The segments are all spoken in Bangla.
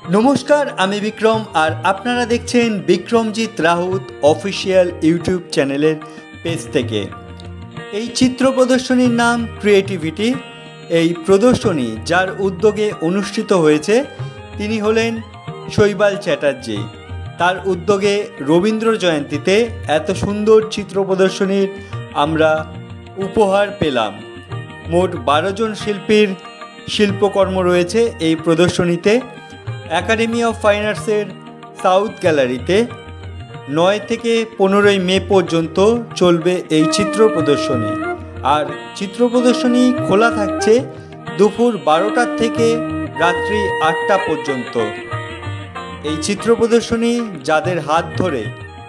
নমস্কার, আমি বিক্রম আর আপনারা দেখছেন বিক্রমজিৎ রাউত অফিসিয়াল ইউটিউব চ্যানেলের পেজ থেকে। এই চিত্র প্রদর্শনীর নাম ক্রিয়েটিভিটি। এই প্রদর্শনী যার উদ্যোগে অনুষ্ঠিত হয়েছে তিনি হলেন শৈবাল চ্যাটার্জি। তার উদ্যোগে রবীন্দ্র জয়ন্তীতে এত সুন্দর চিত্র প্রদর্শনীর আমরা উপহার পেলাম। মোট 12 জন শিল্পীর শিল্পকর্ম রয়েছে এই প্রদর্শনীতে। একাডেমি অফ ফাইন আর্টসের সাউথ গ্যালারিতে 9 থেকে 15ই মে পর্যন্ত চলবে এই চিত্র প্রদর্শনী। আর চিত্র প্রদর্শনী খোলা থাকছে দুপুর 12টা থেকে রাত্রি 8টা পর্যন্ত। এই চিত্র প্রদর্শনী যাদের হাত ধরে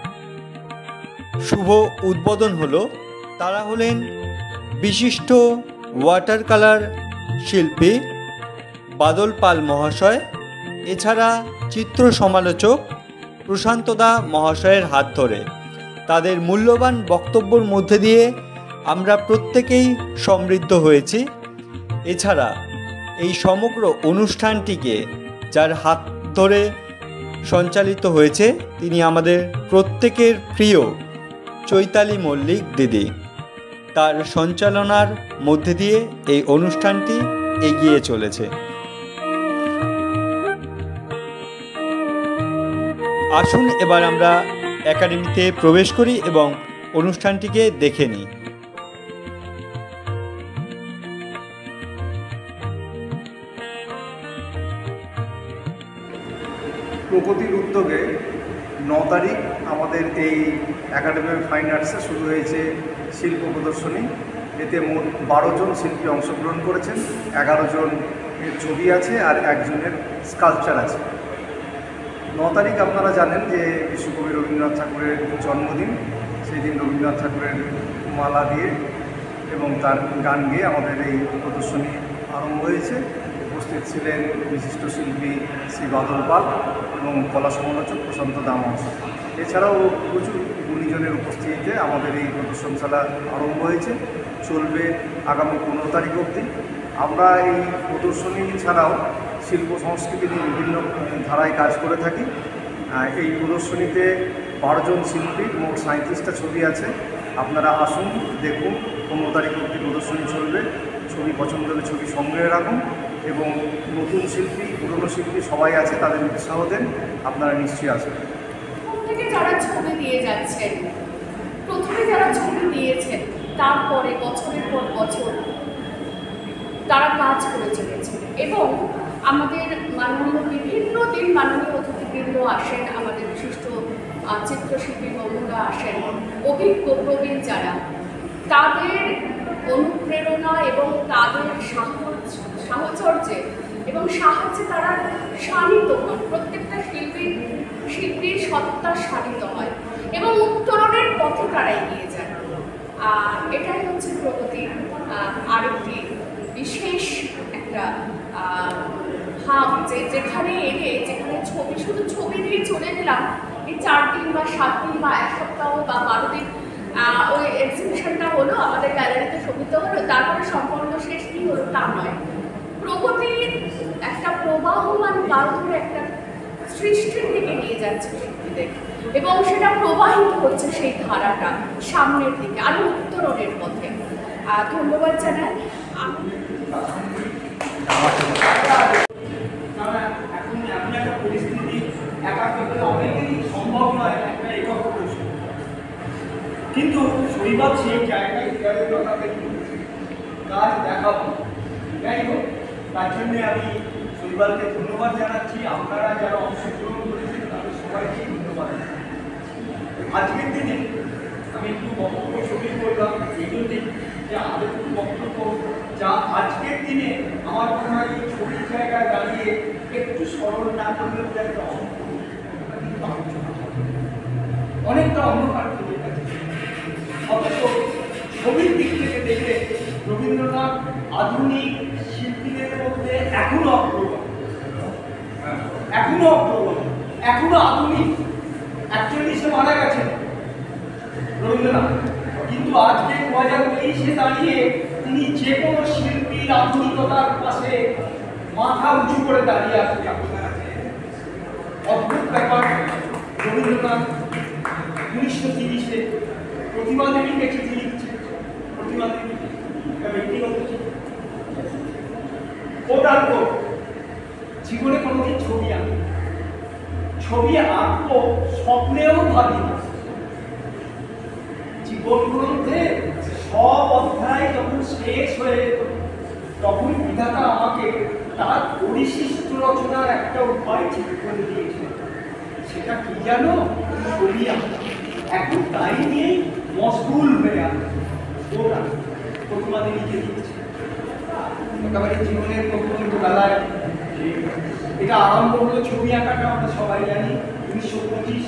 শুভ উদ্বোধন হলো তারা হলেন বিশিষ্ট ওয়াটার কালার শিল্পী বাদল পাল মহাশয়, এছাড়া চিত্র সমালোচক প্রশান্ত দা মহাশয়ের হাত ধরে। তাদের মূল্যবান বক্তব্যের মধ্যে দিয়ে আমরা প্রত্যেকেই সমৃদ্ধ হয়েছি। এছাড়া এই সমগ্র অনুষ্ঠানটিকে যার হাত ধরে সঞ্চালিত হয়েছে তিনি আমাদের প্রত্যেকের প্রিয় চৈতালি মল্লিক দিদি। তার সঞ্চালনার মধ্যে দিয়ে এই অনুষ্ঠানটি এগিয়ে চলেছে। আসুন এবার আমরা একাডেমিতে প্রবেশ করি এবং অনুষ্ঠানটিকে দেখে নিই। প্রগতির উদ্যোগে 9 তারিখ আমাদের এই একাডেমি অফ ফাইন আর্টসে শুরু হয়েছে শিল্প প্রদর্শনী। এতে মোট 12 জন শিল্পী অংশগ্রহণ করেছেন। 11 জনের ছবি আছে আর 1 জনের স্কাল্পচার আছে। 9 তারিখ আপনারা জানেন যে বিশ্বকবি রবীন্দ্রনাথ ঠাকুরের জন্মদিন। সেই দিন রবীন্দ্রনাথ ঠাকুরের মালা দিয়ে এবং তার গান গেয়ে আমাদের এই প্রদর্শনী আরম্ভ হয়েছে। উপস্থিত ছিলেন বিশিষ্ট শিল্পী শ্রী বাদল পাল এবং কলা সমালোচক প্রশান্ত দা মহাশয়। এছাড়াও প্রচুর গুণীজনের উপস্থিতিতে আমাদের এই প্রদর্শনশালা আরম্ভ হয়েছে, চলবে আগামী 15 তারিখ অবধি। আমরা এই প্রদর্শনী ছাড়াও শিল্প সংস্কৃতি নিয়ে বিভিন্ন ধারায় কাজ করে থাকি। এই প্রদর্শনীতে 12 জন শিল্পীর মোট 37টা ছবি আছে। আপনারা আসুন, দেখুন। 15 তারিখ অবধি প্রদর্শনী চলবে। ছবি পছন্দ হলে ছবি সংগ্রহে রাখুন এবং নতুন শিল্পী পুরনো শিল্পী সবাই আছে, তাদের উৎসাহ দেন। আপনারা নিশ্চয়ই আসবেন। যারা ছবি দিয়ে যাচ্ছেন, প্রথমে যারা ছবি দিয়েছেন তারপরে বছরের পর বছর তারা কাজ করে চলেছেন এবং আমাদের মাননীয় বিভিন্ন দিন মাননীয় অতিথিবৃন্দ আসেন, আমাদের বিশিষ্ট চিত্রশিল্পী বন্ধুরা আসেন, অভিজ্ঞ প্রবীণ যারা, তাদের অনুপ্রেরণা এবং তাদের সাহচর্যে এবং সাহায্যে তারা শানিত হন। প্রত্যেকটা শিল্পীর সত্তা শানিত হয় এবং উত্তরণের পথে তারা এগিয়ে যায়। আর এটাই হচ্ছে প্রগতির আরেকটি বিশেষ একটা ভাব, যে যেখানে শুধু ছবি দিয়ে চলে গেলাম, এই 4 দিন বা 7 দিন বা 1 সপ্তাহ বা 12 দিন ওই এক্সিবিশনটা হলো, আমাদের গ্যালারিতে ছবি তো হলো, তারপরে সম্পূর্ণ শেষ কি হলো তা নয়। প্রগতির একটা প্রবাহমান কাল ধরে একটা সৃষ্টির দিকে নিয়ে যাচ্ছে শিল্পীদের এবং সেটা প্রবাহিত হচ্ছে সেই ধারাটা সামনের দিকে আরো উত্তরণের পথে। ধন্যবাদ জানাই। কিন্তু শৈবাল সেই জায়গায় কাজ দেখাবো। যাই হোক, তার জন্যে আমি শৈবালকে ধন্যবাদ জানাচ্ছি। আপনারা যারা অংশগ্রহণ করেছেন তাদের সবাইকে ধন্যবাদ। আজকের দিনে আমি একটু বক্তব্য ছবি করলাম এই জন্যে যে আমাদের একটু বক্তব্য যা আজকের দিনে আমার মনে হয় এই ছবির জায়গায় দাঁড়িয়ে একটু স্মরণ না করলে একটা অনেকটা অন্ধকার চলে গেছে। অথচ ছবির দিক থেকে দেখে রবীন্দ্রনাথ আধুনিক শিল্পীদের মধ্যে এখনো অগ্রগণ্য, এখনো আধুনিক। 41-এ মারা গেছেন রবীন্দ্রনাথ, কিন্তু আজকে 2023-এ দাঁড়িয়ে তিনি যে কোনো শিল্পীর আধুনিকতার পাশে মাথা উঁচু করে দাঁড়িয়ে আছেন। অদ্ভুত ব্যাপার, রবীন্দ্রনাথ 1930-এ প্রতিমা দেবীকে চিঠি লিখছে। প্রতিমা দেবী একটা ব্যক্তিগত চিঠি, জীবনে কোনোদিন ছবি আঁকি, ছবি আঁকবো স্বপ্নেও ভাবি না। জীবন গ্রন্থে সব অধ্যায় যখন শেষ হয়ে যেত, তখন বিধাতা আমাকে তার পরিশিষ্ট রচনার একটা উপায় ঠিক করে দিয়েছে। সেটা কি জানো? ছবি আঁকা। এখন তাই নিয়েই মশগুল হয়ে আছে। ওরা প্রতিমা দেবীকে দিচ্ছে একেবারে জীবনের প্রথম বেলায়। এটা আরম্ভ হলো ছবি আঁকাটা, আমরা সবাই জানি 1925,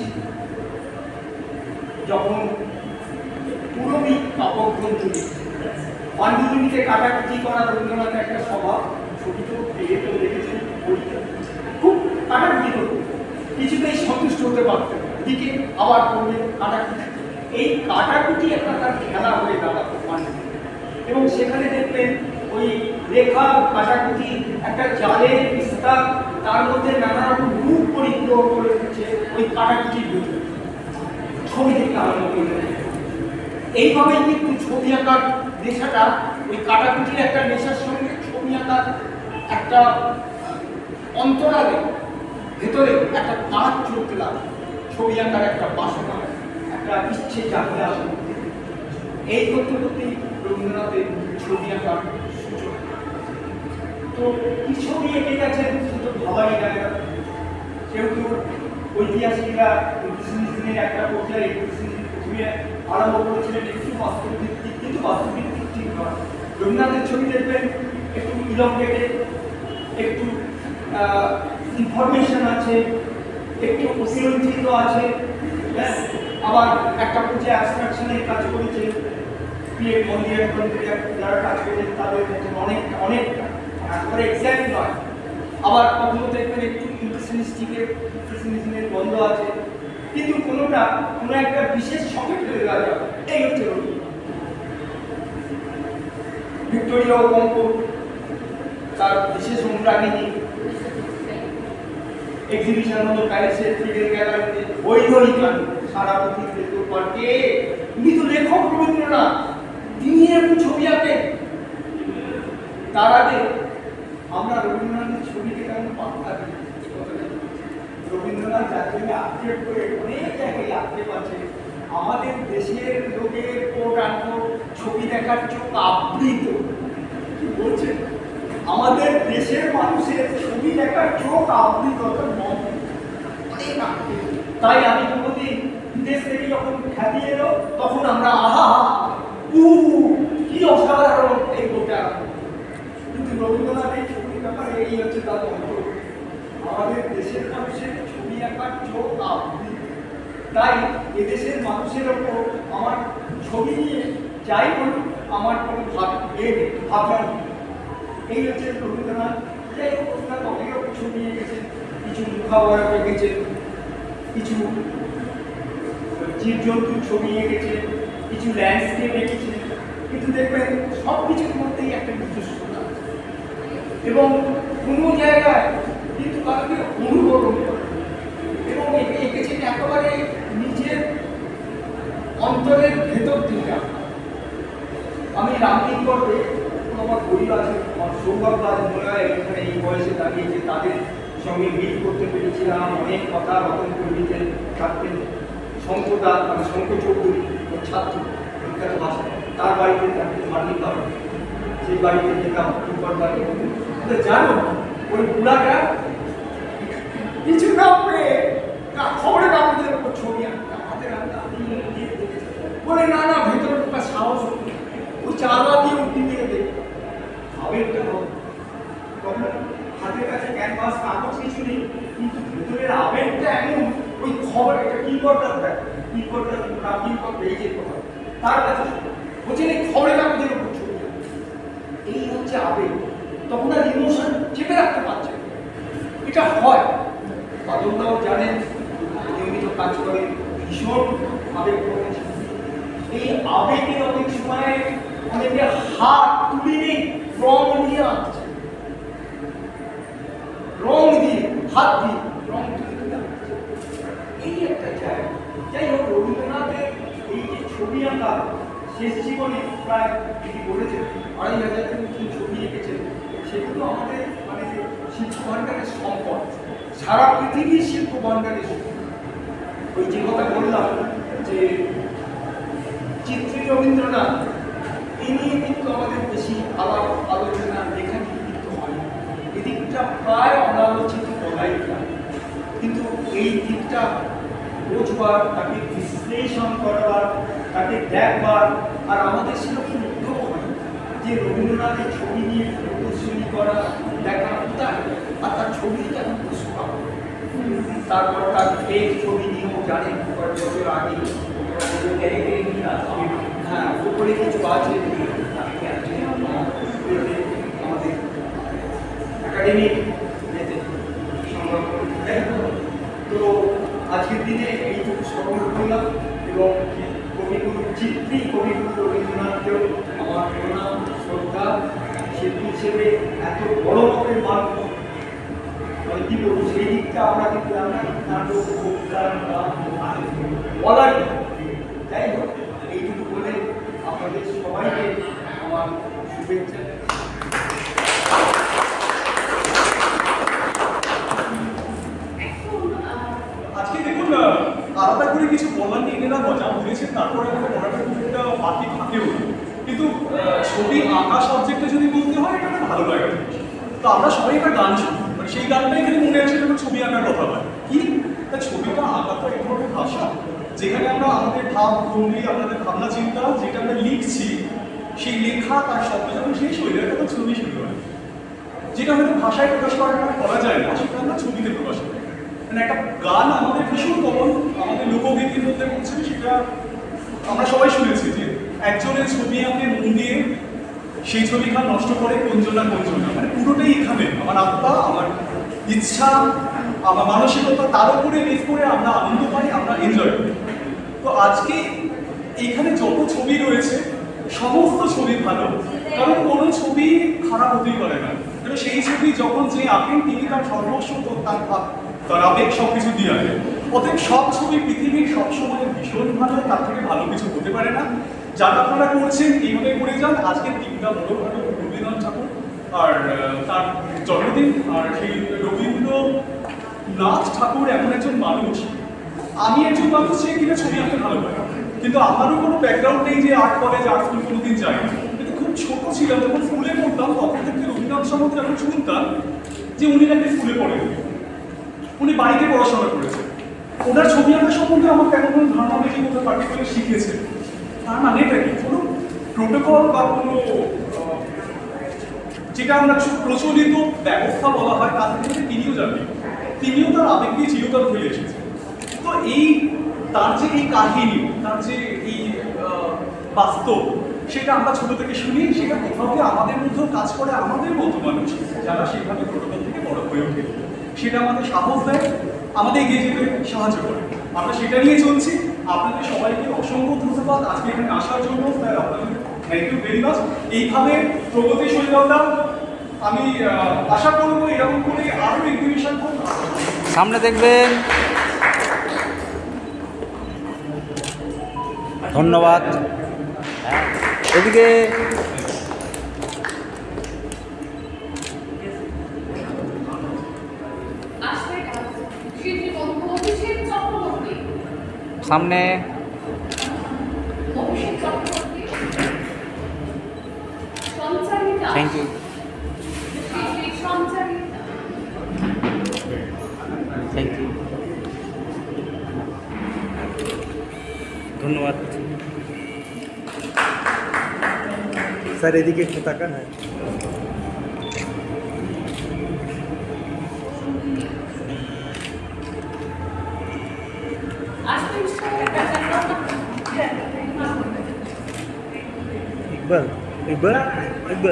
যখন পুরবী কাব্যগ্রন্থ পাণ্ডুলিপিতে কাটাকুটি করা রবীন্দ্রনাথের একটা স্বভাব। ছবি তো দেখেছেন, খুব কাটাকুটি করত, কিছুতেই সন্তুষ্ট হতে পারত, দিকে আবার করবে কাটাকুটি। এই কাটাকুটি একটা তার খেলা হয়ে দাঁড়াতো পাণ্ডুলিপি। এবং সেখানে দেখবেন ওই রেখা কাটাকুটি একটা জালের বিস্তার, তার মধ্যে নানা রকম রূপ পরিগ্রহ করে দিচ্ছে ওই কাটাকুটির ভিতরে, ছবি দেখতে আরম্ভ করবে। এইভাবেই কিন্তু ছবি আঁকার নেশাটা, ওই কাটাকুটির একটা নেশার সঙ্গে ছবি আঁকার একটা অন্তরালে ভেতরে একটা কাজ চলতে লাগে। ছবি আঁকার একটা বাসনা, একটা ইচ্ছে জাগতে আসে। এই করতে করতেই রবীন্দ্রনাথের ছবি আঁকার সূচনা। তো কি ছবি এঁকে গেছেন সেটা ভাবাই যায় না। যেহেতু ঐতিহাসিকরা একটা পর্যায়ে প্রথমে আরম্ভ করেছিলেন একটু বাস্তব ভিত্তিক, কিন্তু বাস্তব ভিত্তিক ঠিক নয়। রবীন্দ্রনাথের ছবি দেখবেন একটু ইলংগেটেড, একটু ইনফরমেশন আছে, একটু অসিরঞ্চিত আছে, আবার একটা পর্যায়ে অ্যাবস্ট্রাকশনের কাজ করেছে। পিএম মন্দির যারা কাজ করেছেন তাদের মতন অনেকটা একেবারে এক্স্যাক্ট নয়। আবার কখনো দেখবেন একটু ইমপ্রেশনিজমের বন্ধ আছে, কিন্তু কোনোটা কোনো একটা বিশেষ ছকে ফেলে দেওয়া যাবে। এই হচ্ছে ভিক্টোরিয়া ওকম্প, তার বিশেষ অনুরাগিনী এক্সিবিশন হলো প্যারিসের ফিডেল গ্যালারিতে, বৈধই গান সারা পৃথিবীতে পার্কে। উনি তো লেখক রবীন্দ্রনাথ, তিনি এরকম ছবি আঁকেন। তার আগে আমরা রবীন্দ্রনাথের ছবিকে কেমন পাত্তা দিই। রবীন্দ্রনাথ যাকে আপডেট করে অনেক জায়গায় আঁকতে পারছে। আমাদের দেশের লোকের কোট আনকোট ছবি দেখার চোখ আবৃত, কি বলছেন? আমাদের দেশের মানুষের ছবি দেখার চোখ আবৃত। তাই আমি কোনোদিন বিদেশ থেকে যখন খ্যাতি এলো, তখন আমরা আহা কি অসাধারণ এই গোটা। কিন্তু রবীন্দ্রনাথের ছবির ব্যাপারে এই হচ্ছে তার তন্ত্র। আমাদের দেশের মানুষের ছবি আঁকার চোখ আবৃত। তাই এদেশের মানুষের ওপর আমার ছবি নিয়ে যাই বলুন, আমার কোনো ভাবনা নেই। এই হচ্ছে রবীন্দ্রনাথ। যাই হোক, রবীন্দ্রনাথ অনেক রকম ছবি এঁকেছেন, কিছু মুখাবয়ব এঁকেছেন, কিছু জীবজন্তুর ছবি এঁকেছেন, কিছু ল্যান্ডস্কেপ এঁকেছেন। কিন্তু দেখবেন সব কিছুর মধ্যেই একটা নিজস্বতা এবং কোনো জায়গায় কিন্তু কাউকে অনুকরণ করে। এবং এঁকেছেন একেবারে নিজের অন্তরের ভেতর থেকে। আমি রামদিন করবে আমার বই আছে, আমার সৌভাগ্য আজ মনে হয় এখানে এই বয়সে দাঁড়িয়েছে, তাদের সঙ্গে মিট করতে পেরেছিলাম। অনেক কথা রতন পণ্ডিতের থাকতেন, শঙ্করদা মানে শঙ্কর চৌধুরী ওর ছাত্র, বিখ্যাত ভাষা, তার বাড়িতে থাকতেন মার্লিন বাড়ি, সেই বাড়িতে যেতাম শঙ্করদাকে। জানো ওই বুড়াটা কিছু না পেয়ে খবরের কাগজের উপর ছবি আঁকতাম, হাতের আঁকতাম, বলে না না ভেতরে ঢোকার সাহস হতো, ওই চালা দিয়ে উঠি দিয়ে দেখে আবেগটা হবে। তখন হাতের কাছে ক্যানভাস কাগজ কিছু নেই, কিন্তু ভেতরের আবেগটা এমন। ওই খবর একটা কি করতাম, কি করতাম কি করতে এই যে কথা তার কাছে বলছেন এই খবরের কাগজের উপর ছবি। এই হচ্ছে আবেগ। তখন আর ইমোশন চেপে রাখতে পারছে, এটা হয়। বাদলদাও জানেন, নিয়মিত কাজ করে, ভীষণ আবেগ প্রবণ। এই আবেগে অনেক সময় অনেকে হাত তুলে নেই, রং দিয়ে আঁকছে, রং দিয়ে হাত দিয়ে রং তুলে তুলে আঁকছে। যাই হোক, রবীন্দ্রনাথের এই যে ছবি আঁকা শেষ জীবনে প্রায় তিনি বলেছেন 2500 তিনি ছবি এঁকেছেন, সেগুলো আমাদের মানে শিল্প ভাণ্ডারের সম্পদ, সারা পৃথিবীর শিল্প ভাণ্ডারের সম্পদ। ওই যে কথা বললাম যে চিত্রী রবীন্দ্রনাথ, এই নিয়ে কিন্তু আমাদের বেশি আলোচনা লেখা কিন্তু হয়, এদিকটা প্রায় অনালোচিত বলাই যায়। কিন্তু এই দিকটা বোঝবার, তাকে বিশ্লেষণ করবার, তাকে দেখবার, আর আমাদের সেরকম উদ্যোগ হয় যে রবীন্দ্রনাথের ছবি নিয়ে প্রদর্শনী করা, দেখা কোথায়, আর তার ছবি এখন পুষ্পা, তারপর তার ফেক ছবি নিয়েও জানেন কয়েক বছর আগে হ্যাঁ উপরে কিছু আছে আমাদের একাডেমিক তো আজকের দিনে এইটুকু স্মরণ করলাম এবং কবিগুরু চিত্রী কবিগুরু রবীন্দ্রনাথকেও আমার প্রণাম শ্রদ্ধা, শিল্পী হিসেবে এত বড় রকমের মার্গ মানে কি বলবো, সেই দিকটা আমরা কিন্তু বলার যাই হোক, এইটুকু বলে আপনাদের সবাইকে আমার শুভেচ্ছা। আজকে দেখুন আলাদা করে কিছু বলার নিয়ে এরা মজা বুঝেছেন, তারপরে আমাদের পড়াটা খুব একটা বাকি থাকেও, কিন্তু ছবি আঁকা সাবজেক্টে যদি বলতে হয় এটা একটা ভালো লাগে। তো আমরা সবাই একটা গান শুনি, মানে সেই গানটা এখানে মনে আছে যখন ছবি আঁকার কথা হয় কি, তা ছবিটা আঁকা তো এক ধরনের ভাষা, যেখানে আমরা আমাদের ভাব ভঙ্গি, আমাদের ভাবনা চিন্তা যেটা আমরা লিখছি, সেই লেখা তার শব্দ যখন শেষ হয়ে যায় তখন ছবি শুরু হয়। যেটা হয়তো ভাষায় প্রকাশ করা যায় না, সেটা আমরা ছবিতে প্রকাশ করি। মানে একটা গান আমাদের ভীষণ কমন, আমাদের লোকগীতির মধ্যে বলছে, সেটা আমরা সবাই শুনেছি যে একজনের ছবি আঁকে মন দিয়ে সেই ছবিখান নষ্ট করে কোনজন না, মানে পুরোটাই এখানে আমার আত্মা, আমার ইচ্ছা, আমার মানসিকতা, তার উপরে বেস করে আমরা আনন্দ পাই, আমরা এনজয় করি। তো আজকে এইখানে যত ছবি রয়েছে সমস্ত ছবি ভালো, কারণ কোনো ছবি খারাপ হতেই পারে না। কারণ সেই ছবি যখন যে আঁকেন তিনি তার সর্বস্ব, তার আবেগ সব কিছু দিয়ে আঁকেন। অতএব সব ছবি পৃথিবীর সবসময় ভীষণ ভালো, তার থেকে ভালো কিছু হতে পারে না। যারা আপনারা করছেন এইভাবে করে যান। আজকের দিনটা বড় ভালো, রবীন্দ্রনাথ ঠাকুর আর তার জন্মদিন, আর সেই রবীন্দ্রনাথ ঠাকুর এমন একজন মানুষ, আমি একজন মানুষ যে কিনা ছবি আঁকতে ভালো পাই, কিন্তু আমারও কোনো ব্যাকগ্রাউন্ড নেই যে আর্ট কলেজ, আর্ট স্কুল কোনোদিন যাই। কিন্তু খুব ছোট ছিলাম যখন স্কুলে পড়তাম, তখন থেকে রবীন্দ্রনাথ সম্বন্ধে যখন শুনতাম যে উনি নাকি স্কুলে পড়েন, উনি বাড়িতে পড়াশোনা করেছেন, ওনার ছবি আঁকা সম্বন্ধে আমার তেমন কোনো ধারণা নেই যে কোথাও পার্টিকুলার শিখেছে। তার মানে এটা কি কোনো প্রোটোকল বা কোনো যেটা আমরা প্রচলিত ব্যবস্থা বলা হয় তার থেকে তিনিও জানেন, তিনিও তার আবেগ দিয়ে চিরকাল ফেলে এসেছেন। তো এই তার যে এই কাহিনী, তার যে এই বাস্তব, সেটা আমরা ছোট থেকে শুনি, সেটা কোথাও গিয়ে আমাদের মধ্যেও কাজ করে, আমাদের মতো মানুষ যারা সেইভাবে প্রোটোকল থেকে বড় হয়ে ওঠে, সেটা আমাদের সাহস দেয়, আমাদের এগিয়ে যেতে সাহায্য করে। আমরা সেটা নিয়ে চলছি। আপনাদের সবাইকে অসংখ্য ধন্যবাদ আজকে এখানে আসার জন্য, তাই আপনাদের থ্যাংক ইউ ভেরি মাচ। এইভাবে প্রগতিশীলতা আমি আশা করবো এরকম করে আরও এক্সিবিশন হোক। সামনে দেখবেন। ধন্যবাদ। এদিকে সামনে থ্যাংক ইউ। থ্যাংক ইউ, ধন্যবাদ স্যার। এদিকে একটু তাকান। ইকবাল ইকবাল ইকবাল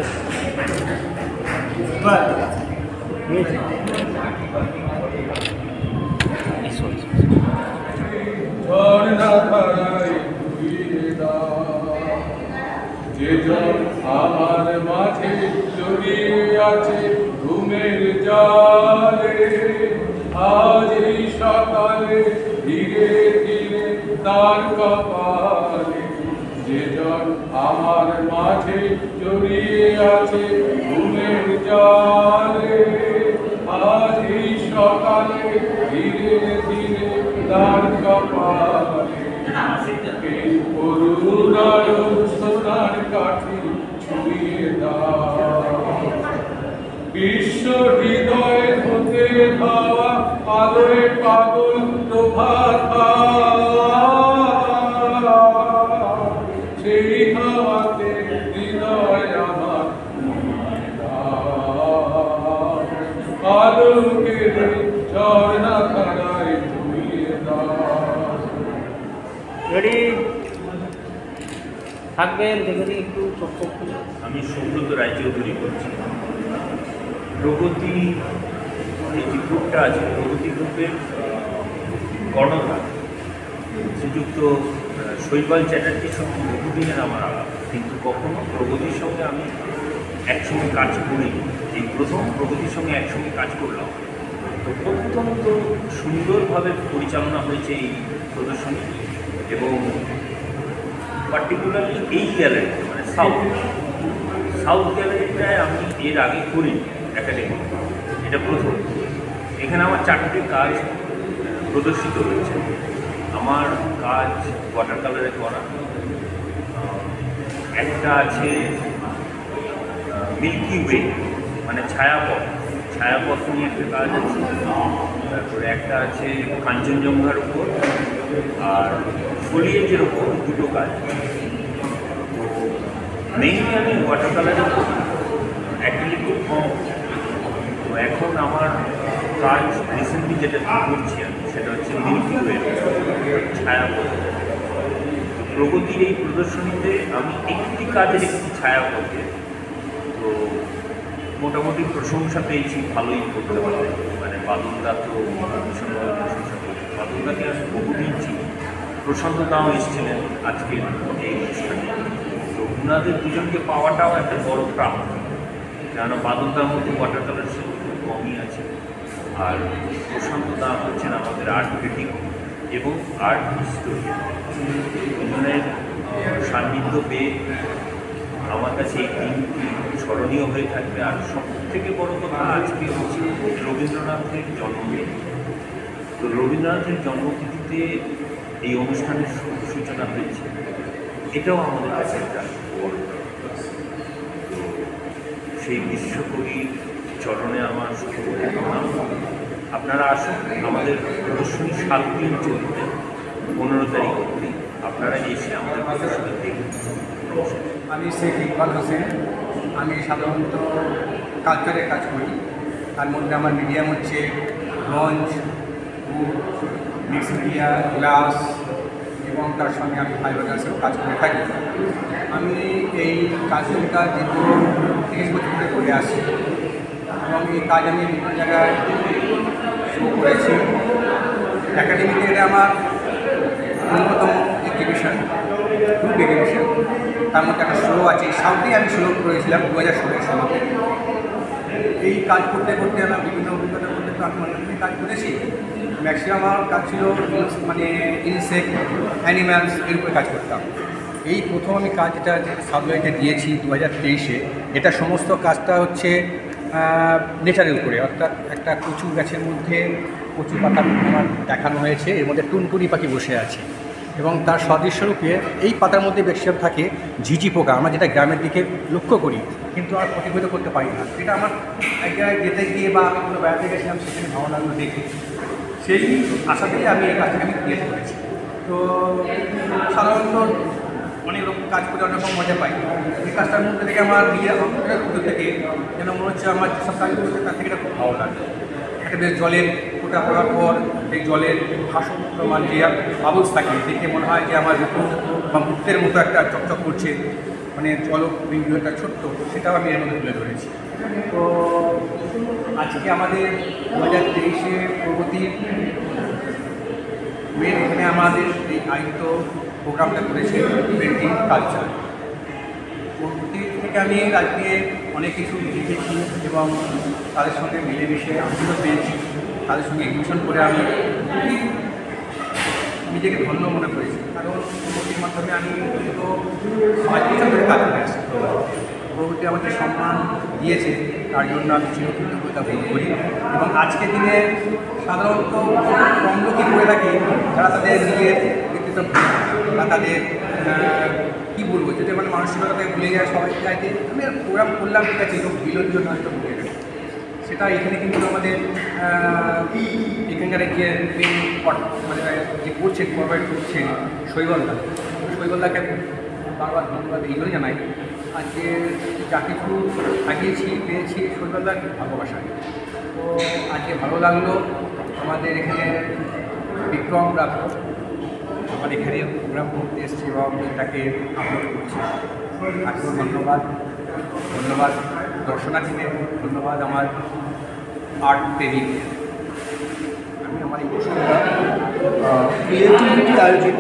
আমার মাঝে জড়িয়ে আছে ঘুমের জালে, আজ এই সকালে ধীরে ধীরে তার কপালে, যে জন আমার মাঝে জড়িয়ে আছে ঘুমের জালে, আজ এই সকালে ধীরে ধীরে তার কপালে এই করুণার সোনার কাঠি ছুঁয়ে দাও। বিশ্ব হৃদয় হতে ধাওয়া আলোয় পাগল প্রভাত, সেই হাওয়াতে হৃদয় আমার আলোকের ঝর্ণা ধারায় ধুয়ে দাও। রেডি থাকবেন, দেখে একটু চোখ খুলে। আমি সুব্রত রায়চৌধুরী বলছি। প্রগতি এই যে গ্রুপটা আছে, প্রগতি গ্রুপের কর্ণধার শ্রীযুক্ত শৈবাল চ্যাটার্জির সঙ্গে বহুদিনের আমার আলাপ, কিন্তু কখনো প্রগতির সঙ্গে আমি একসঙ্গে কাজ করিনি। এই প্রথম প্রগতির সঙ্গে একসঙ্গে কাজ করলাম। তো অত্যন্ত সুন্দরভাবে পরিচালনা হয়েছে এই প্রদর্শনী, এবং পার্টিকুলারলি এই গ্যালারি মানে সাউথ গ্যালারিটায় আমি এর আগে করিনি একাডেমি, এটা প্রথম। এখানে আমার 4টে কাজ প্রদর্শিত হয়েছে। আমার কাজ ওয়াটার কালারে করা, একটা আছে মিল্কি ওয়ে মানে ছায়াপথ নিয়ে একটা কাজ আছে, তারপরে একটা আছে কাঞ্চনজঙ্ঘার উপর, আর ফলিয়েজের উপর 2টো কাজ। তো মেইনলি আমি ওয়াটার কালারে করি, অ্যাকচুয়ালি খুব কম। তো এখন আমার কাজ রিসেন্টলি যেটা করছি আমি, সেটা হচ্ছে মিল্কি ওয়ে ছায়াপথ। প্রগতির এই প্রদর্শনীতে আমি একটি কাজের একটি ছায়াপথে তো মোটামুটি প্রশংসা পেয়েছি, ভালোই করতে পারবে। মানে বাদলদা তো ভীষণভাবে প্রশংসা করেছে, বাদলদাকে আমি বহুদিন চিনি, প্রশান্ত দাও এসেছিলেন আজকের এই অনুষ্ঠানে। তো ওনাদের দুজনকে পাওয়াটাও একটা বড় প্রাপ্ত, কেননা বাদলদার মধ্যে ওয়াটার কালার খুব কমই আছে। আর প্রশান্ত দা হচ্ছেন আমাদের আর্ট ক্রিটিক এবং আর্ট হিস্টোরিয়ান। দুজনের সান্নিধ্য পেয়ে আমার কাছে এই দিনটি স্মরণীয় হয়ে থাকবে। আর সবথেকে বড় কথা, আজকে হচ্ছে রবীন্দ্রনাথের জন্মদিন। তো রবীন্দ্রনাথের জন্মতিথিতে এই অনুষ্ঠানের সূচনা হয়েছে, এটাও আমাদের কাছে একটা বড়। তো সেই বিশ্বকবির চরণে আমার শুভকামনা। আপনারা আসুন, আমাদের প্রদর্শনী 7 দিন চলবে, 15 তারিখ অবধি। আপনারা এসে আমাদের প্রদর্শনী দেখুন। আমি শেখ ইকবাল হোসেন। আমি সাধারণত কালচারের কাজ করি। তার মধ্যে আমার মিডিয়াম হচ্ছে লঞ্চ, মিক্স মিডিয়া, গ্লাস, এবং তার সঙ্গে আমি ফাইবার গ্লাসেও কাজ করে থাকি। আমি এই কাজটা দীর্ঘ 30 বছর ধরে করে আসছি, এবং এই কাজ আমি বিভিন্ন জায়গায় শো করেছি। একাডেমিতে এটা আমার অন্যতম এক্সিবিশন, গ্রুপ এক্সিবিশন। তার মধ্যে একটা শো আছে, সাউথে আমি শুরু করেছিলাম 2016 সময়তে। এই কাজ করতে করতে আমার বিভিন্ন অভিজ্ঞতা করতে তো আমি অনেকদিনই কাজ করেছি। ম্যাক্সিমাম আমার কাজ ছিল মানে ইনসেক্ট, অ্যানিম্যালস, এর উপরে কাজ করতাম। এই প্রথম আমি কাজ যেটা সাবওয়েতে দিয়েছি 2023-এ, এটা সমস্ত কাজটা হচ্ছে নেচারের উপরে, অর্থাৎ একটা কচু গাছের মধ্যে কচু পাতা আমার দেখানো হয়েছে। এর মধ্যে টুনটুনি পাখি বসে আছে, এবং তার সদৃশ্যরূপে এই পাতার মধ্যে বেশিরভাগ থাকে ঝিঝি পোকা, আমরা যেটা গ্রামের দিকে লক্ষ্য করি কিন্তু আর প্রতিফলিত করতে পারি না। এটা আমার এক জায়গায় যেতে গিয়ে বা আমি কোনো বেড়াতে গেছিলাম, সেখানে ভালো লাগলো দেখে, সেই আশা থেকে আমি এই কাজটাকে আমি ক্রিয়েট করেছি। তো সাধারণত অনেক রকম কাজ করে অনেক রকম মজা পাই। এই কাজটার মধ্যে থেকে আমার নিজের অন্তর থেকে যেন মনে হচ্ছে আমার যেসব কাজ করছে তার থেকে এটা খুব ভালো লাগে। একটা বেশ জলের ফোটা পড়ার পর এই জলের ভাসমান যে বাবুস থাকে, দেখে মনে হয় যে আমার রূপ বা মুক্তের মতো একটা চকচক করছে, মানে জলবিন্দুটা ছোট্ট, সেটাও আমি এর মধ্যে তুলে ধরেছি। তো আজকে আমাদের 2023-এ প্রগতির মেন এখানে আমাদের এই আয়োজিত প্রোগ্রামটা করেছে পেন্টিং কালচার। প্রগতি থেকে আমি আজকে অনেক কিছু লিখেছি এবং তাদের সঙ্গে মিলেমিশে আনন্দ পেয়েছি। তাদের সঙ্গে এডমিশন করে আমি নিজেকে ধন্য মনে করেছি, কারণ প্রগতির মাধ্যমে আমি তো 5 বছর ধরে কাজ করে আসছি। প্রগতি আমাকে সম্মান দিয়েছে, তার জন্য আমি চিরকৃতজ্ঞতা বোধ করি। এবং আজকের দিনে সাধারণত কম লোকই করে থাকে যারা তাদের নিজের ব্যক্তিত্ব বা তাদের কী বলবো, যদি মানে মানসিকতাকে ভুলে যায় সবাই চাইতে আমি প্রোগ্রাম করলাম, ঠিক আছে, লোক বিলোর জন্য হয়তো ভুলে গেছে। সেটা এখানে কিন্তু আমাদের এখানকার যে মানে যে করছেন, কোঅপারেট করছেন শৈবলদাকে বারবার ধন্যবাদ এইগুলো জানাই। আজকে যা কিছু হারিয়েছি পেয়েছি শৈবলদার ভালোবাসায়। তো আজকে ভালো লাগলো আমাদের এখানে বিক্রমরা আমার এখানে প্রোগ্রাম করতে এসেছি এবং এটাকে আপলোড করছি। আজকে ধন্যবাদ দর্শনার্থীদের, ধন্যবাদ আমার আর্ট প্রেমিক। আমি আমার এই ক্রিয়েটিভিটি আয়োজিত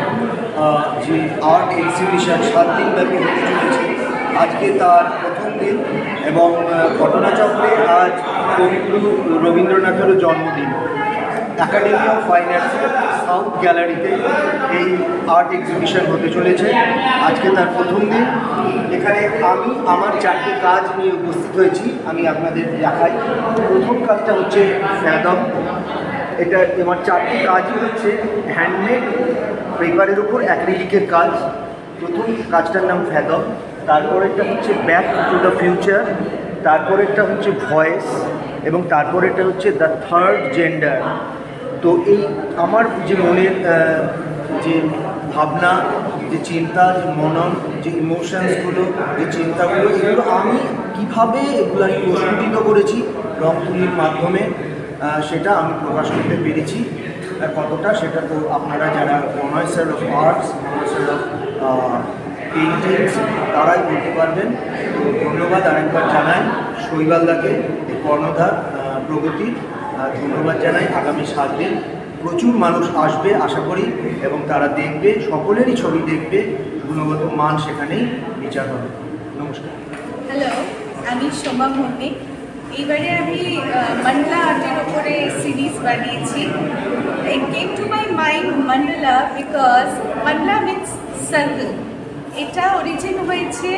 যে আর্ট এক্সিবিশন 7 দিন ব্যাপী হতে চলেছে, আজকে তার প্রথম দিন এবং ঘটনাচক্রে আজ কবিগুরু রবীন্দ্রনাথেরও জন্মদিন। একাডেমি অফ ফাইন আর্টসের সাউথ গ্যালারিতে এই আর্ট এক্সিবিশন হতে চলেছে, আজকে তার প্রথম দিন। এখানে আমি আমার 4টে কাজ নিয়ে উপস্থিত হয়েছি, আমি আপনাদের দেখাই। প্রথম কাজটা হচ্ছে ফ্যাদম। এটা আমার 4টি কাজই হচ্ছে হ্যান্ডমেড পেপারের উপর অ্যাক্রিলিকের কাজ। প্রথম কাজটার নাম ফ্যাদম, তারপরেরটা হচ্ছে ব্যাক টু দ্য ফিউচার, তারপরেরটা হচ্ছে ভয়েস এবং তারপরেরটা হচ্ছে দ্য থার্ড জেন্ডার। তো এই আমার যে মনের যে ভাবনা, যে চিন্তা, যে মনন, যে ইমোশনসগুলো, যে চিন্তাগুলো, এগুলো আমি কীভাবে এগুলো আমি প্রস্ফুটিত করেছি রং তুলির মাধ্যমে, সেটা আমি প্রকাশ করতে পেরেছি। কতটা সেটা তো আপনারা যারা commercial of arts, commercial of paintings তারাই বলতে পারবেন। তো ধন্যবাদ আরেকবার জানাই শৈবালদাকে, এই কর্ণধার প্রগতির ধন্যবাদ জানাই। আগামী 7 দিন প্রচুর মানুষ আসবে আশা করি এবং তারা দেখবে, সকলেরই ছবি দেখবে, গুণগত মান সেখানেই বিচার হবে। নমস্কার। হ্যালো, আমি সোমা ভৌমিক। এইবারে আমি মন্ডলা আর্টের ওপরে সিরিজ বানিয়েছি। It came to my mind mandala because mandala means circle. এটা অরিজিন হয়েছে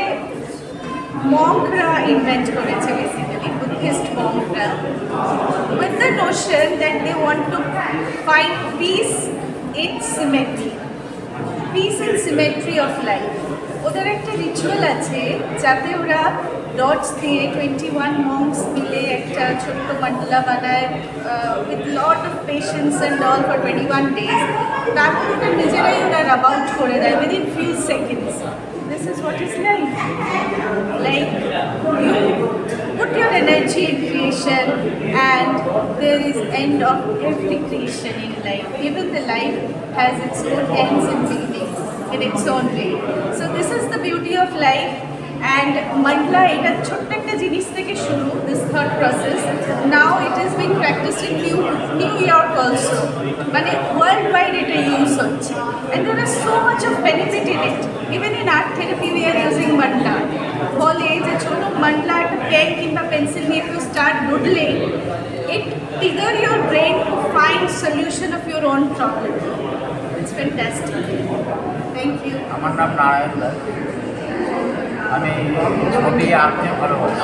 মঙ্করা ইনভেন্ট করেছে, বেসিক্যালি বুদ্ধিস্ট মঙ্করা, with the notion that they want to find peace in symmetry, peace and symmetry of life. ওদের একটা রিচুয়াল আছে যাতে ওরা ডটস দিয়ে 21 মঙ্কস মিলে একটা ছোট্ট মন্ডলা বানায় with lot of patience and all for 21 days. তারপর ওটা নিজেরাই ওরা রাব আউট করে দেয় within few seconds. This is what is life. Like you put your energy in creation and there is end of every creation in life. Even the life has its own ends and beginnings in its own way. So this is the beauty of life. And mandala এটা ছোট্ট একটা জিনিস থেকে শুরু, this thought process. Now it is being practiced in New York also. মানে worldwide এটা ইউজ হচ্ছে। And there is so much of benefit in it. Even in art therapy we are using mandala. বলে যে ছোট mandala একটা পেন কিংবা পেন্সিল নিয়ে একটু start doodling, it trigger your brain to find solution of your own problem. It's fantastic. Thank you. আমার নাম নারায়ণ দাস। আমি ছবি আঁকতে ভালোবাসি।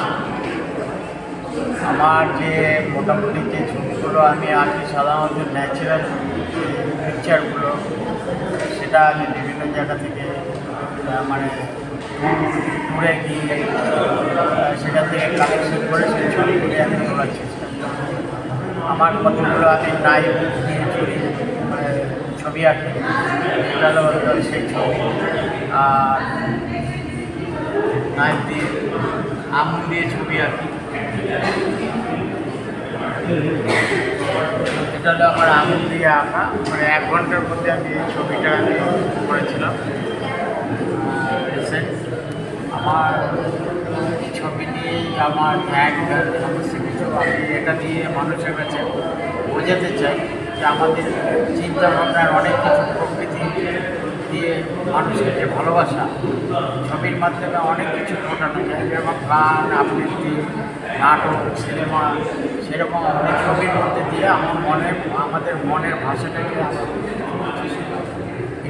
আমার যে মোটামুটি যে ছবিগুলো আমি আঁকি সাধারণত ন্যাচারাল পিকচারগুলো, সেটা আমি বিভিন্ন জায়গা থেকে মানে ঘুরে গিয়ে সেটা থেকে কালেকশন করে সেই ছবিগুলি আমি তোলার চেষ্টা করি। আমার কতগুলো আমি নাইফ দিয়ে মানে ছবি আঁকি, এটা হলো সেই ছবি। আর নাইফ দিয়ে আঙুল দিয়ে ছবি আঁকি, এটা হলো আমার আঙুল দিয়ে আঁকা। মানে 1 ঘন্টার মধ্যে আমি এই ছবিটা আমি করেছিলাম রিসেন্ট। আমার ছবি নিয়েই আমার সমস্ত কিছু। আমি এটা দিয়ে মানুষের কাছে বোঝাতে চাই যে আমাদের চিন্তাভাবনার অনেক কিছু প্রকৃতি দিয়ে মানুষের যে ভালোবাসা, ছবির মাধ্যমে অনেক কিছু ঘটানো যায়, যেমন গান, আবৃত্তি, নাটক, সিনেমা, সেরকম আমাদের ছবির মধ্যে দিয়ে আমাদের মনের ভাষাটাকে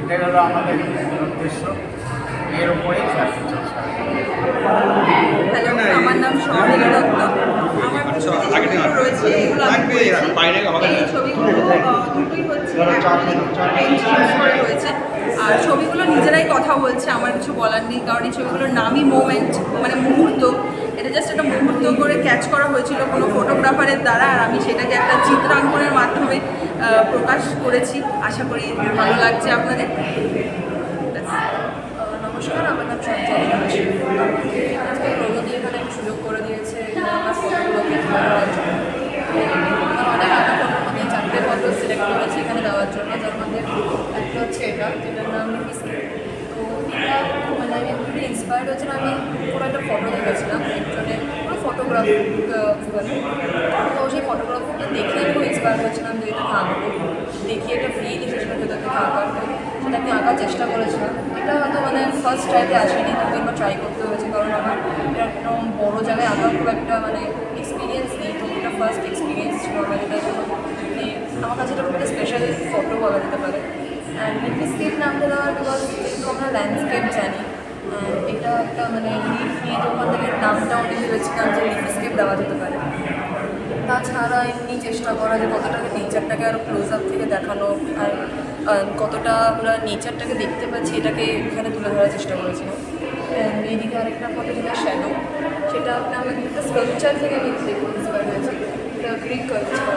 এটাই হলো আমাদের মূল উদ্দেশ্য, এর উপরেই চলছে। হ্যালো, আমার নাম স্বর্ণিকা দত্ত। আমার ছবিগুলো রয়েছে, এগুলো আমি করেছি। এই ছবিগুলো দুটোই হচ্ছে রয়েছে, আর ছবিগুলো নিজেরাই কথা বলছে, আমার কিছু বলার নেই, কারণ এই ছবিগুলোর নামই মোমেন্ট, মানে মুহূর্ত। এটা জাস্ট একটা মুহূর্ত করে ক্যাচ করা হয়েছিল কোনো ফটোগ্রাফারের দ্বারা, আর আমি সেটাকে একটা চিত্রাঙ্কনের মাধ্যমে প্রকাশ করেছি। আশা করি ভালো লাগছে আপনাদের। নমস্কার, আমার নাম সঞ্জয় দাস। আমাকে আজকে প্রগতি এখানে একটা সুযোগ করে দিয়েছে আমার ফটোগুলোকে দেওয়ার জন্য। অনেক আঁকা ফটোর মধ্যে 4টে ফটো সিলেক্ট করেছি এখানে দেওয়ার জন্য, যার মধ্যে একটা হচ্ছে এটা, যেটার নাম লিপিস্কেপ। তো এটা মানে আমি খুবই ইন্সপায়ার্ড হয়েছিলাম। আমি কোনো একটা ফটো দেখেছিলাম একজনের, কোনো ফটোগ্রাফ বলে, তো সেই ফটোগ্রাফটা দেখে আমি খুব ইন্সপায়ার্ড হয়েছিলাম যে এটাকে আঁকবো। দেখি একটা ফিল এসেছিলো ভেতর থেকে আঁকার, সেটা আমি আঁকার চেষ্টা করেছিলাম। এটা হয়তো মানে ফার্স্ট ট্রাইতে আসেনি, তো একবার ট্রাই করতে হয়েছে, কারণ আমার এরকম বড়ো জায়গায় আঁকার খুব একটা মানে এক্সপিরিয়েন্স নেই। তো এটা ফার্স্ট এক্সপিরিয়েন্স ছিল আমার, এটা মানে আমার কাছে এটা খুব একটা স্পেশাল ফটো বলা যেতে পারে। অ্যান্ড লিপিস্কেপ নামটা দেওয়ার বিকজ যেহেতু আমরা ল্যান্ডস্কেপ জানি, এটা একটা মানে লিফ নিয়ে ওখান থেকে নামটা অনেক ভেবেছিলাম যে লিপিস্কেপ দেওয়া যেতে পারে। তাছাড়া এমনি চেষ্টা করা যে কতটাকে নেচারটাকে আরও ক্লোজ আপ থেকে দেখানো, আর কতটা আমরা নেচারটাকে দেখতে পাচ্ছি এটাকে এখানে তুলে ধরার চেষ্টা করেছিলাম। এইদিকে আরেকটা ফটো যেটা শ্যাডো, সেটা আমাদের একটা স্কাল্পচার থেকে আমি দেখে ইন্সপায়ার হয়েছি। এটা গ্রিক স্কাল্পচার।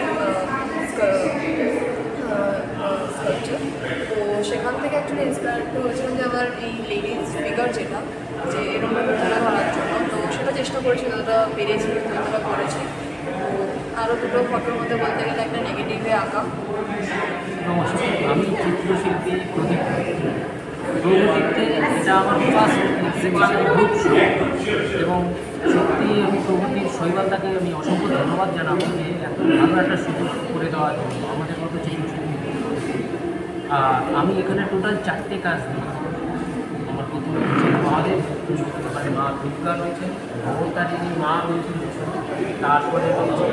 তো সেখান থেকে অ্যাকচুয়ালি ইন্সপায়ার হয়েছিলাম যে আমার এই লেডিজ ফিগার যেটা, যে এরকমভাবে তুলে ধরার জন্য। তো সেটা চেষ্টা করেছি, যতটা পেরেছি ততটা করেছি। তো আরও দুটো ফটোর মধ্যে বলতে গেলে একটা নেগেটিভে আঁকা। নমস্কার, আমি চিত্রশিল্পী প্রদীপ। প্রগতিতে এটা আমার ফার্স্ট এক্সিবিশন গ্রুপ শো, এবং সত্যি আমি প্রগতির শৈবালটাকে আমি অসংখ্য ধন্যবাদ জানাবো যে এত ভালো একটা সুযোগ করে দেওয়ার জন্য আমাদের মতো চিত্রশিল্পী। আমি এখানে টোটাল 4টে কাজ দিই। আমার প্রথম হচ্ছে মহাদেব, মানে মা দুর্গা রয়েছেন, ভগবতারিণী মা রয়েছেন, তারপরে রয়েছে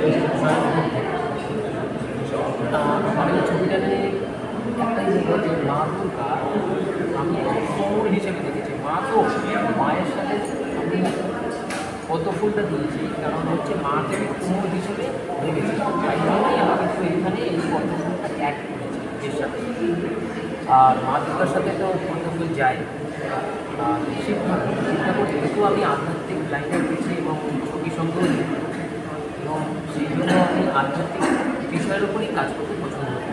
আমি ছবিটাতে একটাই বলবো যে মা দুর্গা আমি কোমর হিসেবে দেখেছি। মা তো মায়ের সাথে আমি পদ্ম ফুলটা দিয়েছি, কারণ হচ্ছে মাকে আমি কোমর হিসেবে ভেবেছি, তাই জন্যই আমি কিন্তু এখানে এই পদ্ম ফুলটা অ্যাড করেছি এর সাথে। আর মা দুর্গার সাথে তো পদ্ম ফুল যায়। আর শিক্ষা করতে যেহেতু আমি আধ্যাত্মিক লাইনে পেয়েছি এবং ছবি সংগ্রহ, এবং সেই জন্য আমি আধ্যাত্মিক বিষয়ের উপরেই কাজ করতে পছন্দ করি।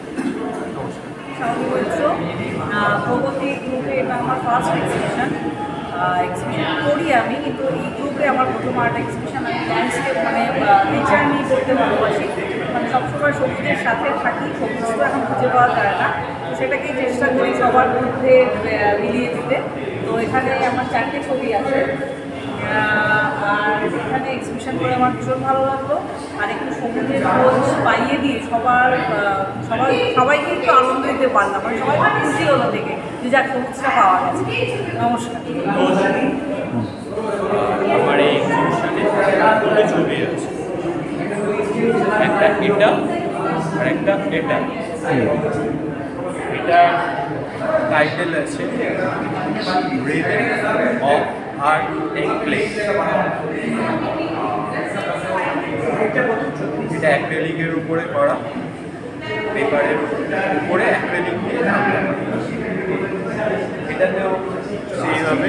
নমস্কার। প্রগতি গ্রুপে এটা আমার ফার্স্ট এক্সিবিশন করি আমি, কিন্তু এই গ্রুপে আমার প্রথম আর্ট এক্সিবিশন। আমি ল্যান্ডস্কেপ মানে নেচার নিয়ে করতে ভালোবাসি, মানে সবসময় সবুজের সাথে থাকি। সবুজ তো এখন খুঁজে পাওয়া যায় না, সেটাকেই চেষ্টা করি সবার মধ্যে মিলিয়ে দিতে। তো এখানে আমার 4টে ছবি আছে, আর এখানে এক্সিবিশন করে আমার ভীষণ ভালো লাগলো। আর একটু সমুদ্রের খোঁজ পাইয়ে দিয়ে সবাইকে একটু আনন্দ দিতে পারলাম, মানে সবাই খুব খুশি হলো থেকে যে যাক সমুদ্রটা পাওয়া গেছে। নমস্কার। আমার এই এক্সিবিশনে দুটো ছবি আছে, একটা এটা আর একটা এটা। এটা টাইটেল আছে rhythm of art and play. এটা অ্যাক্রিলিকের উপরে করা, পেপারের উপরে অ্যাক্রিলিক দিয়ে। এটাতেও সেইভাবে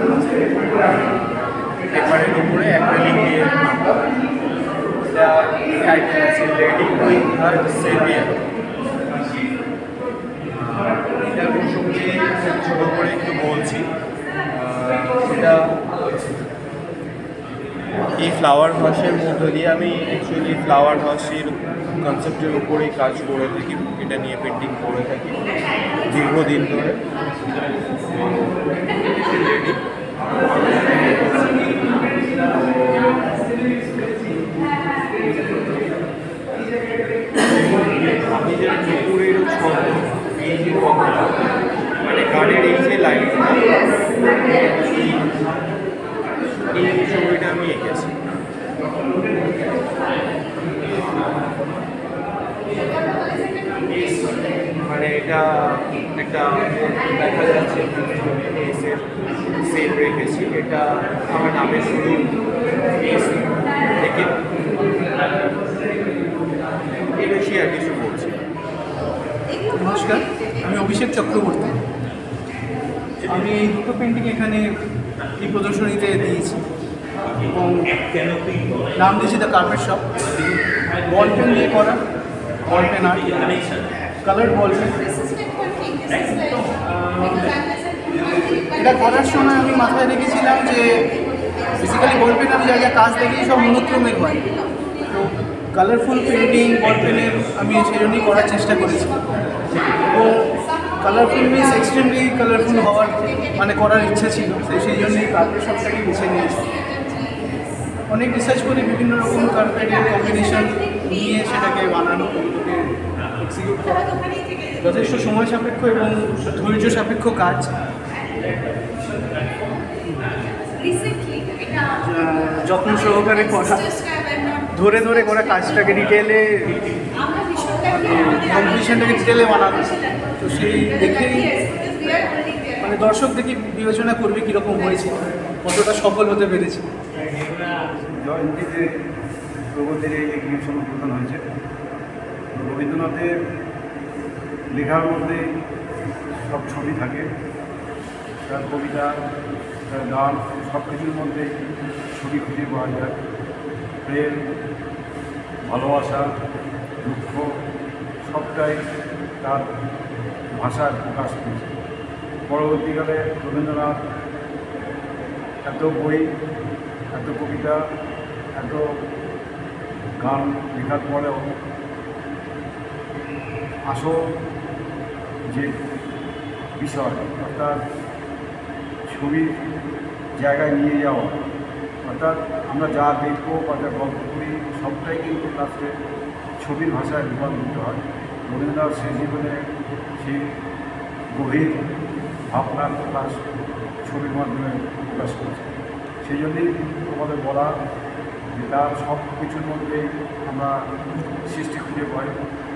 পেপারের উপরে অ্যাক্রিলিক দিয়ে। এটা টাইটেল আছে লেডি উইথ হার সেভিয়ার। এটা প্রসঙ্গে ছোট করে একটু বলছি। এটা এই ফ্লাওয়ার ভাসের মধ্য দিয়ে আমি অ্যাকচুয়ালি ফ্লাওয়ার ভাসের কনসেপ্টের উপরেই কাজ করে থাকি, এটা নিয়ে পেন্টিং করে থাকি দীর্ঘদিন ধরে। আমি যে পুকুরের ছন্দ, এই যে কথাটা, মানে গানের এই যে লাইনটা, এই ছবিটা আমি এঁকেছি। মানে মানে এটা একটা দেখা যাচ্ছে এসের সেল রেখেছি, এটা আমার নামে শুরু এস থেকে এই বেশি আর কিছু বলছি। নমস্কার, আমি অভিষেক চক্রবর্তী। আমি এই দুটো পেন্টিং এখানে এই প্রদর্শনীতে দিয়েছি এবং নাম দিয়েছি the carpet shop. Ball pen দিয়ে করা, ball pen art, colour ball pen. এটা করার সময় আমি মাথায় রেখেছিলাম যে বেসিক্যালি বল পেন আমি যা যা কাজ দেখি সব মনোক্রমের হয়, তো কালারফুল পেন্টিং বল পেনের আমি সেই জন্যই করার চেষ্টা করেছি এবং কালারফুল মিনস এক্সট্রিমলি কালারফুল হওয়ার মানে করার ইচ্ছা ছিল, সেই জন্যই কার্পেট শপটাকে বেছে নিয়েছি। অনেক রিসার্চ করে বিভিন্ন রকম কার্পেটের কম্বিনেশন নিয়ে সেটাকে বানানো, ওটাকে এক্সিকিউট করা যথেষ্ট সময় সাপেক্ষ এবং ধৈর্য সাপেক্ষ কাজ। যত্ন সহকারে করা, ধরে ধরে করা কাজটাকে ডিটেলে কম্পিটিশনটাকে ডিটেলে বানানো, তো সেই দেখেই মানে দর্শক দেখি বিবেচনা করবে কীরকম হয়েছে, কতটা সফল হতে পেরেছে। জয়ন্তীতে প্রগতির এই এক্সিবিশন উদ্বোধন হয়েছে। রবীন্দ্রনাথের লেখার মধ্যে সব ছবি থাকে, তার কবিতা, তার গান, সব কিছুর মধ্যে ছবি খুঁজে পাওয়া যায়। প্রেম, ভালোবাসা, দুঃখ সবটাই তার ভাষার প্রকাশ পেয়েছে। পরবর্তীকালে রবীন্দ্রনাথ এত বই, এত কবিতা, এত গান লেখার পরেও আসল যে বিষয় অর্থাৎ ছবির জায়গায় নিয়ে যাওয়া, অর্থাৎ আমরা যা দেখবো বা যা গল্প করি সবটাই কিন্তু লাস্টে ছবির ভাষায় রূপান্তরিত হয়। রবীন্দ্রনাথ সেই জীবনে সেই গভীর ভাবনার প্রকাশ ছবির মাধ্যমে প্রকাশ করেছে। সেই জন্যই আমাদের বলা যে তার সব কিছুর মধ্যেই আমরা সৃষ্টি খুঁজে পাই।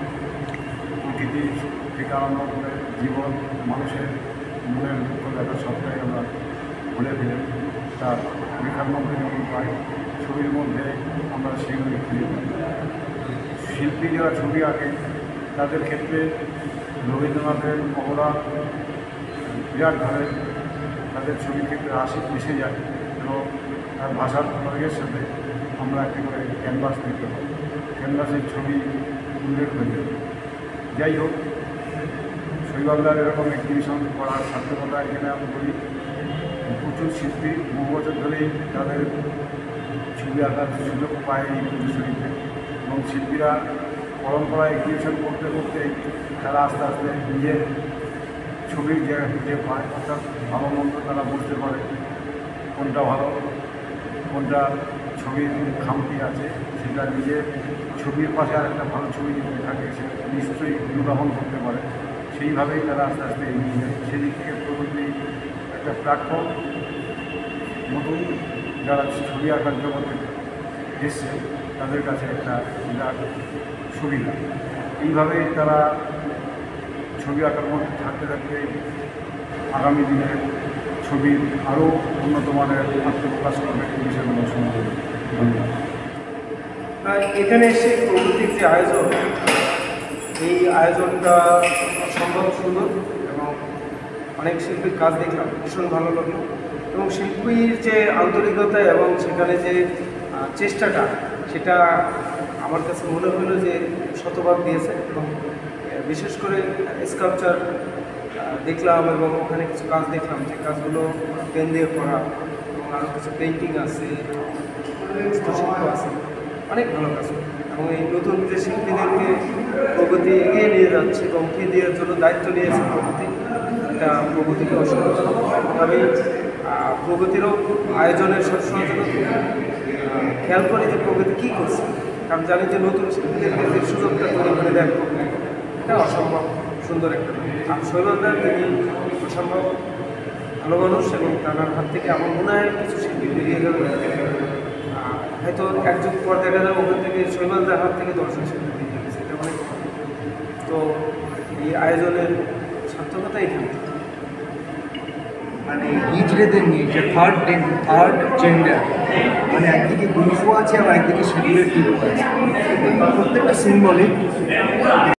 প্রকৃতি থেকে আরম্ভ করে জীবন, মানুষের মনের দুঃখ দেখা সবটাই আমরা ভুলে ফেলে তার লেখার মধ্যে যেমন পাই, ছবির মধ্যে আমরা সেগুলি খুঁজে পাই। শিল্পী যারা ছবি আঁকে তাদের ক্ষেত্রে রবীন্দ্রনাথের অবদান বিরাটভাবে তাদের ছবির ক্ষেত্রে মিশে যায় এবং তার ভাষার প্রয়োগের সাথে আমরা একটি করে ক্যানভাস দেখতে পাই, ক্যানভাসের ছবি উল্লেখ হয়ে যায়। যাই হোক, শৈবাংলার এরকম এক্সিবিশন করার সার্থকতা এখানে আমি বলি। প্রচুর শিল্পী বহু বছর ধরেই তাদের ছবি আঁকার সুযোগ পায় এই প্রদর্শনীতে এবং শিল্পীরা পরম্পরা এক্সিবিশন করতে করতে তারা আস্তে আস্তে নিজের ছবির জায়গা খুঁজে পায়, অর্থাৎ ভালো মন্দ তারা বুঝতে পারে কোনটা ভালো, কোনটা ছবির খামতি আছে, সেটা নিজের ছবির পাশে আর একটা ভালো ছবি যদি থাকে সে নিশ্চয়ই অনুধাবন করতে পারে। সেইভাবেই তারা আস্তে আস্তে এগিয়ে যায়। সেদিক থেকে প্রগতি একটা প্ল্যাটফর্ম, নতুন যারা ছবি আঁকার জগতে এসছে তাদের কাছে একটা বিরাট সুবিধা। এইভাবেই তারা ছবি আঁকার মধ্যে থাকতে থাকতে আগামী দিনে ছবির আরও উন্নত মানের আত্মপ্রকাশ করবে এই বিষয়গুলো সম্বন্ধে। ধন্যবাদ। এখানে এসে প্রগতির যে আয়োজন, এই আয়োজনটা অসম্ভব সুন্দর এবং অনেক শিল্পীর কাজ দেখলাম, ভীষণ ভালো লাগলো এবং শিল্পীর যে আন্তরিকতা এবং সেখানে যে চেষ্টাটা, সেটা আমার কাছে মনে হলো যে শতভাগ দিয়েছে। এবং বিশেষ করে স্কাল্পচার দেখলাম এবং ওখানে কিছু কাজ দেখলাম, যে কাজগুলো পেন দিয়ে করা এবং আরও কিছু পেন্টিং আছে, হস্তশিল্প আছে, অনেক ভালো কাজ। এবং এই নতুন যে শিল্পীদেরকে প্রগতি এগিয়ে নিয়ে যাচ্ছে এবং উঠিয়ে দেওয়ার জন্য দায়িত্ব নিয়েছে প্রগতি, এটা প্রগতিকে অসংখ্য। আমি প্রগতিরও আয়োজনের সবসময় জন্য খেয়াল করি যে প্রগতি কী করছে, কারণ জানি যে নতুন শিল্পীদেরকে যে সুযোগটা তৈরি করে দেন প্রগতি, এটা অসম্ভব সুন্দর একটা। আর শৈবালদার তিনি অসম্ভব ভালো মানুষ এবং তার হাত থেকে আমার মনে হয় কিছু শিল্পী বেরিয়ে যাবে, হয়তো এক যুগ পর দেখা যাবে ওখান থেকে শৈবালদার হাত থেকে 10 শিল্পী বেরিয়ে গেছে, এটা অনেক। তো এই আয়োজনের সার্থকতা এখানে। মানে হিজড়েদের নিয়ে যে থার্ড জেন্ডার, মানে একদিকে গুরুফু আছে আবার একদিকে শিডিউলের টিপু আছে, প্রত্যেকটা সিম্বলিক।